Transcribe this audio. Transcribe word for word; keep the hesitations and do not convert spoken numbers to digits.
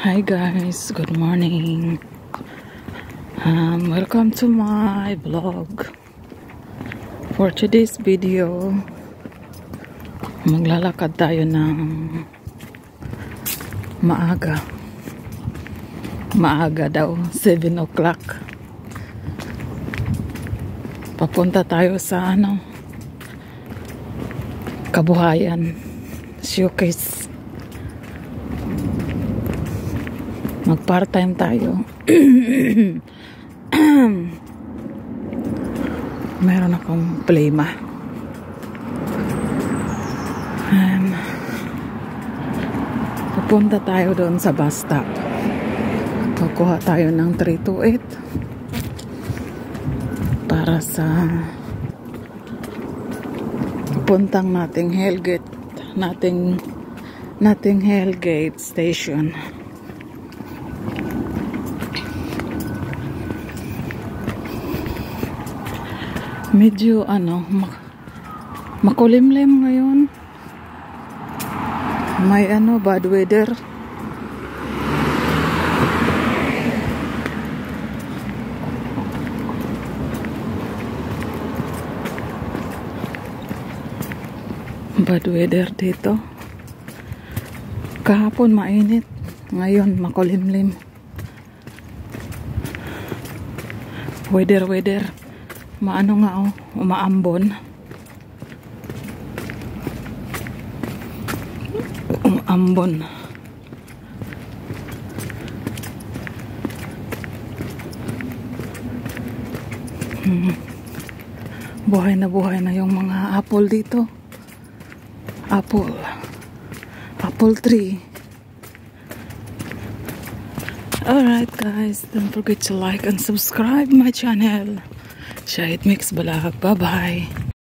Hi guys, good morning. Um, welcome to my vlog. For today's video, maglalakad tayo ng maaga. Maaga daw, seven o'clock. Papunta tayo sa ano, Kabuhayan Showcase. Mag part-time tayo. Meron akong plema. And pupunta tayo doon sa bus stop. Kukuha tayo ng three two eight para sa pupuntang Nothinghill Gate, Nothing Nothinghill Gate Station. Medyo ano, mak makulimlim ngayon. May ano, bad weather. Bad weather dito. Kahapon mainit, ngayon makulimlim. Weather, weather. Maano nga oh, umaambon. Umaambon. Hmm. Buhay na buhay na yung mga apple dito. Apple. Apple tree. Alright guys, don't forget to like and subscribe my channel. Shahid Mix Balak. Bye bye.